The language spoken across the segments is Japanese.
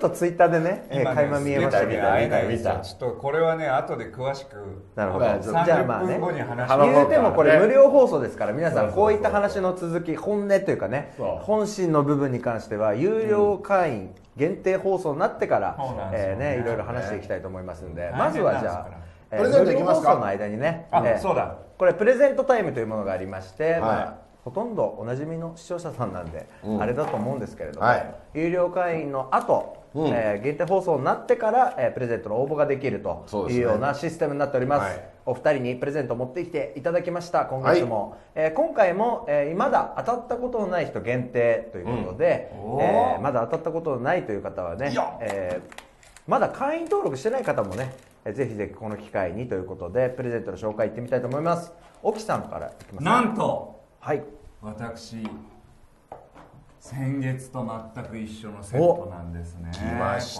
とツイッターでね垣間見えましたけど、 見た。ちょっとこれはね後で詳しく。 なるほど。じゃあまあね、 言言うてもこれ無料放送ですから、皆さんこういった話の続き、本音というかね、本心の部分に関しては有料会員限定放送になってからね、いろいろ話していきたいと思いますんで、まずはじゃあプレゼントいきますか。 無料放送の間にね、 そうだ、 これプレゼントタイムというものがありまして、ほとんどおなじみの視聴者さんなんで、あれだと思うんですけれども、有料会員の後、限定放送になってから、プレゼントの応募ができるというようなシステムになっております。お二人にプレゼントを持ってきていただきました。今月も、今回も、まだ当たったことのない人限定ということで、まだ当たったことのないという方はね、まだ会員登録してない方もね、ぜひぜひこの機会にということでプレゼントの紹介いってみたいと思います。沖さんからいきます。 なんと、 はい、 私先月と全く一緒のセットなんですね。 来ました。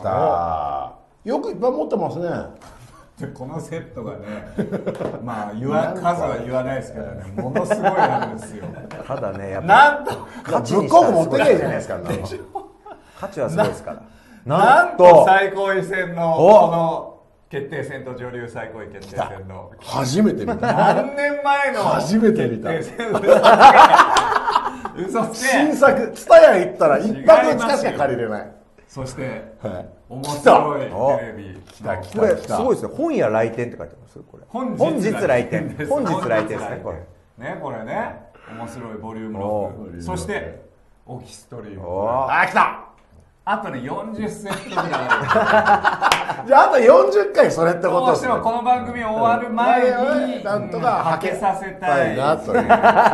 よくいっぱい持ってますね。 でこのセットがね、まあ数は言わないですけどね、ものすごいなんですよ。 ただね、やっぱなんと価値ぶっこく持ってけじゃないですか。 価値はすごいですから。 なんと最高位戦のこの決定戦と女流最高位決定戦の初めて見た。 何年前の初めて見た。 嘘つけ。 新作ツタヤ行ったら一泊二日しか借りれない。 そして面白いテレビ。 これすごいですね。本屋来店って書いてます。これ本日来店。本日来店ですね。これね、これね、面白いボリューム6。そしてオキストリーム。 あ、来た。 あとね40セットぐらいある。じゃああと40回それってことですね。 どうしてもこの番組終わる前になんとかはけさせたいなという。 言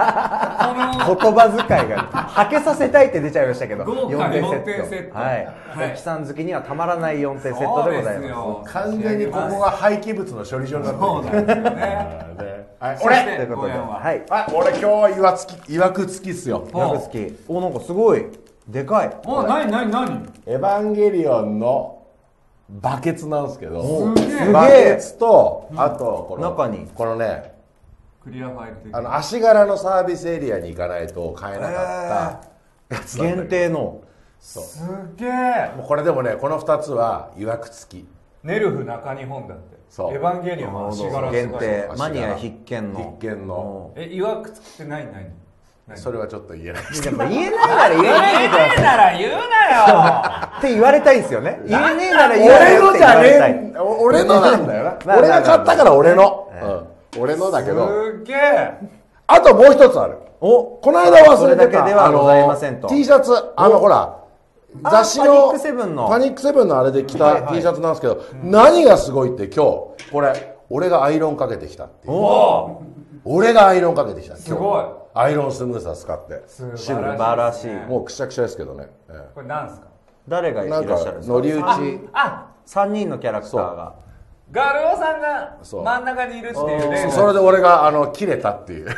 葉遣いがはけさせたいって出ちゃいましたけど、 豪華4点セット。 はい。沖さん好きにはたまらない4点セットでございます。 完全にここが廃棄物の処理場になってる。 そうなんですよね。 俺ということで、はい。 俺今日はいわくつきっすよ。 いわくつき。お、なんかすごいでかい。 お、何エヴァンゲリオンのバケツなんですけど、 すげえバケツとあとこの中にこのね、 クリアファイル的足柄のサービスエリアに行かないと買えなかったやつなんだけど限定の。 すげえ。 もうこれでもね、この2つはいわくつき。 ネルフ中日本だって。 そうエヴァンゲリオンは足柄限定マニア必見の。 必見の。 いわくつきって何それはちょっと言えないです。 でも言えないなら言わないでください。 なら言うなよって言われたいんですよね。言えねえなら言わないよって言われたい。 俺のなんだよな。俺が買ったから俺の。俺のだけど。 すげえ。 あともう一つある。この間忘れてた。 ではございませんと。 T シャツ、ほら、雑誌のパニックセブンのあれで着た T シャツなんですけど、何がすごいって今日、これ、俺がアイロンかけてきたっていう。俺がアイロンかけてきた。 すごい。 アイロンスムーサー使って。 素晴らしい。 もうくしゃくしゃですけどね。 これ何ですか？ 誰がいらっしゃるんですか？ 乗り打ち。 3人のキャラクターが。 ガルオさんが真ん中にいるっていうね。 それで俺が切れたっていう。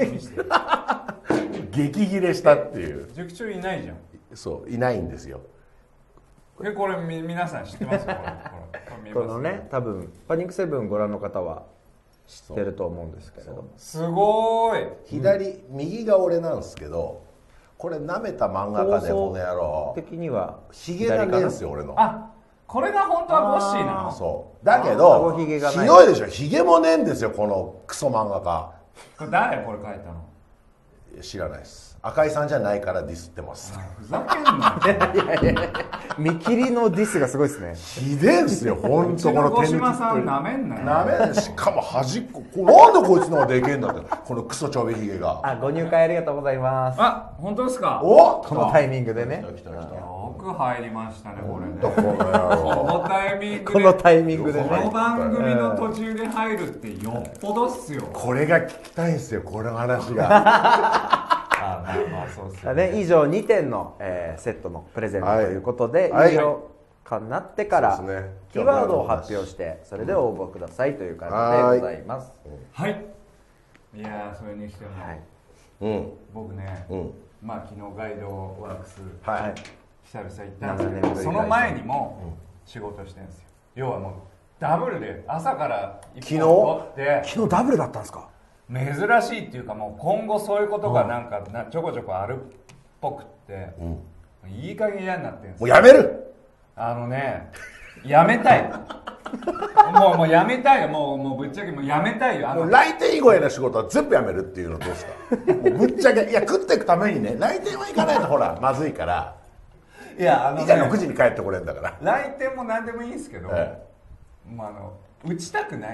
激切れしたっていう。 塾長いないじゃん。 そう、いないんですよ。 これ皆さん知ってますよ。 このね、多分パニックセブンご覧の方は知ってると思うんですけれども、 すごーい。 右が俺なんですけど、これ舐めた漫画家でこの野郎的にはヒゲがねえんすよ俺の。 これが本当はゴッシーなの？ そうだけどひどいでしょ。ヒゲもねえんですよこのクソ漫画家。 これ誰これ書いたの？ 知らないです。赤井さんじゃないからディスってます。 ふざけんな。 いや見切りのディスがすごいですね。 ひでえんすよ本当この小島さんなめんなよ。 なめん。しかも端っこなんでこいつの方がでけえんだってこのクソちょびひげが。 ご入会ありがとうございます。 本当ですか？ このタイミングでね。 よく入りましたねこれね。 このタイミングで。 このタイミングでね。 この番組の途中で入るってよっぽどっすよ。 これが聞きたいんすよこの話が。 以上2点の、セットのプレゼントということで、有料化になってからキーワードを発表してそれで応募くださいという感じでございます。 はい。いやそれにしても、僕ね、まあ昨日ガイドワークス久々行ったんですけど、その前にも仕事してるんですよ。要はもうダブルで朝から1本取って。 昨日ダブルだったんですか？ 珍しいっていうか、もう今後そういうことがなんかちょこちょこあるっぽくって、いい加減嫌になってるんですよ。 もうやめる。 やめたい。もうやめたいよ。もうぶっちゃけもうやめたいよ。 来店以外の仕事は全部やめるっていうのどうですか？ぶっちゃけ、いや食っていくためにね、来店は行かないとほらまずいから。いや6時に帰ってこれんだから。 来店も何でもいいんですけど、打ちたくない。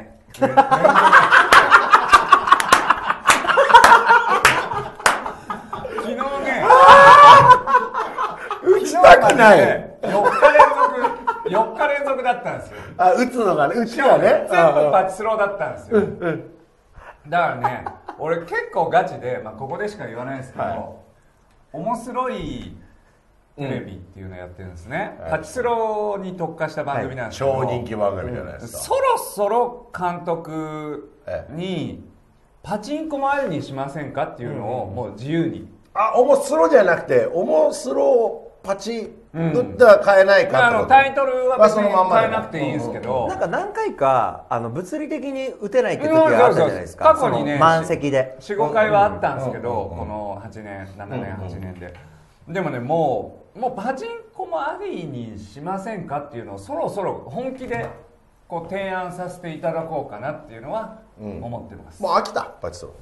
昨日ね、 打ちたくない。 4日連続だったんですよ。 打つのがね、打ちがね。 全部パチスロだったんですよ。だからね、俺結構ガチで、ここでしか言わないですけど、面白いテレビっていうのをやってるんですね。パチスロに特化した番組なんですけど、 超人気番組じゃないですか。 そろそろ監督にパチンコもありにしませんかっていうのをもう自由に。 おもスロじゃなくて、おもスロパチ打っては変えないかってこと。 タイトルは別に変えなくていいんですけど、 なんか何回か物理的に打てないって時があったじゃないですか。 過去にね、 満席で 4、5回はあったんですけど、この8年、7年、8年で。でもね、もうパチンコもありにしませんかっていうのをそろそろ本気でこう提案させていただこうかなっていうのは思ってます。 もう飽きたパチスロ。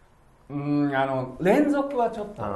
連続はちょっと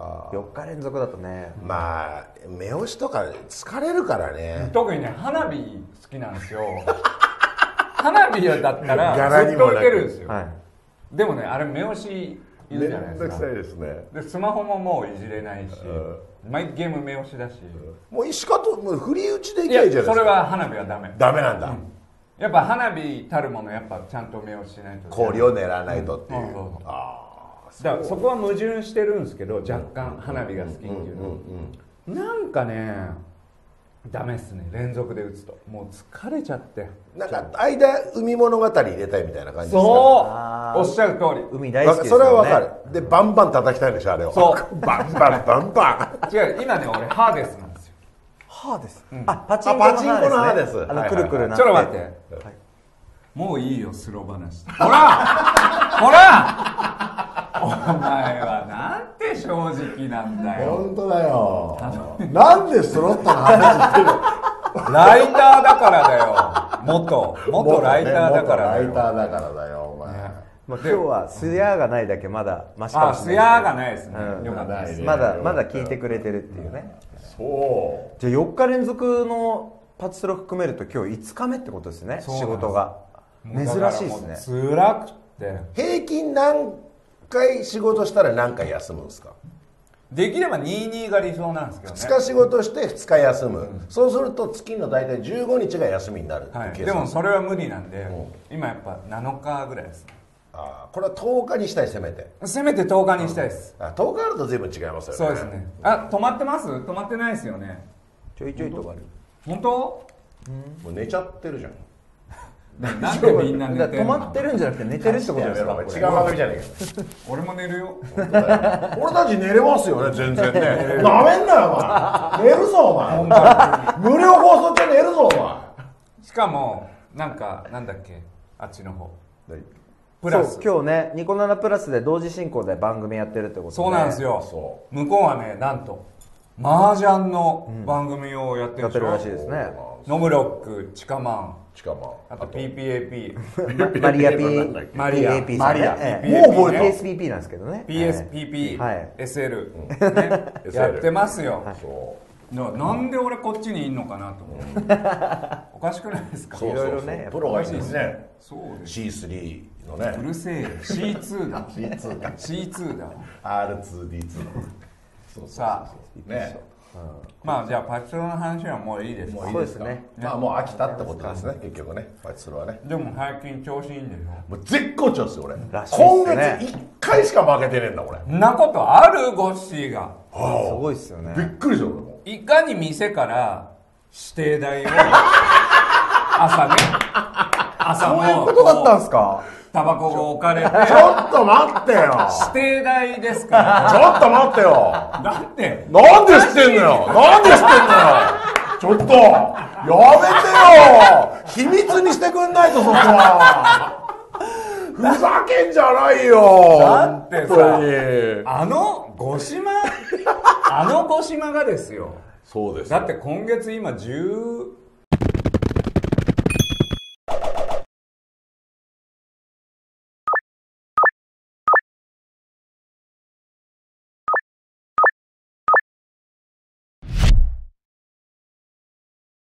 4日連続だとね、 目押しとか疲れるからね。 特にね、花火好きなんですよ。花火だったらずっといけるんですよ。でもね、あれ目押しいるじゃないですか。 めんどくさいですね。 でスマホももういじれないし、毎ゲーム目押しだし、 もう石川ともう振り打ちでいけばいいじゃないですか。 それは花火はダメ。 ダメなんだ。 やっぱ花火たるもの、やっぱちゃんと目押ししないと。 氷を狙わないとっていう。 だからそこは矛盾してるんですけど、若干花火が好きっていうのはなんかね、ダメっすね、連続で打つともう疲れちゃって。 なんか間海物語入れたいみたいな感じですか。 そうおっしゃる通り、 海大好きですよね。 それはわかる。でバンバン叩きたいんでしょあれを。 そうバンバンバンバン。違う、今ね、俺ハーデスなんですよ。 ハーデス、パチンコのハーデス、くるくるなって。 ちょっと待って、もういいよスロー話。ほらお前はなんて正直なんだよ。 本当だよ。なんでスロットの話してるの。 ライターだからだよ。元ライターだからだよ。 ライターだからだよお前。 今日はスヤがないだけまだマシかもしれない。 スヤがないですね。よかったです。 まだ聞いてくれてるっていうね。 そう。 じゃあ4日連続のパチスロ含めると今日5日目ってことですね。仕事が珍しいですね。 辛くて。 平均何回仕事したら何回休むんですか。 できれば22が理想なんですけどね。 2日仕事して2日休む、そうすると月の大体15日が休みになるっていうケース、 でもそれは無理なんで、今やっぱ7日ぐらいですね。 これは10日にしたい。せめて 10日にしたいです。 10日あると随分違いますよね。 そうですね。止まってます？止まってないですよね。 ちょいちょいとかある。 本当？ もう寝ちゃってるじゃん。 なんでみんな寝てるの？ 止まってるんじゃなくて寝てるってことですか？ 違う番組じゃねえか。 俺も寝るよ。 俺たち寝れますよね、全然ね。なめんなよお前。寝るぞお前。無料放送中寝るぞお前。 しかもなんだっけ、あっちの方プラス、今日ねニコ生プラスで同時進行で番組やってるってことで。 そうなんですよ。向こうはね、なんと麻雀の番組をやってるでしょ。 やってるらしいですね。 ノムロック、チカマン、あと PPAP、 マリア PAP さんね。もう PSPP なんですけどね。 PSPP、SL やってますよ。なんで俺こっちにいんのかなと思う。おかしくないですか。 いろいろね、プロがいいですね。 そうです。 C3 のね。 うるせえよ。C2 だ。C2 だ。 R2D2。 さあね。まあじゃあパチスロの話はもういいですか。 そうですね。 まあもう飽きたってことですね、結局ね、パチスロはね。 でも最近調子いいんでしょ。 もう絶好調ですよ俺。 今月 1回しか負けてねえんだ俺。 そんなことある？ゴッシーがすごいっすよね。 びっくりした俺も。 いかに店から指定代を朝ね、朝もそういうことだったんすか。 タバコが置かれて、 ちょっと待ってよ。 指定代ですから。 ちょっと待ってよ。 だってなんで知ってんのよ。なんで知ってんのよ。ちょっとやめてよ。秘密にしてくんないとそこは。ふざけんじゃないよ。 だってさ、あの五島がですよ。 そうです。 だって今月今10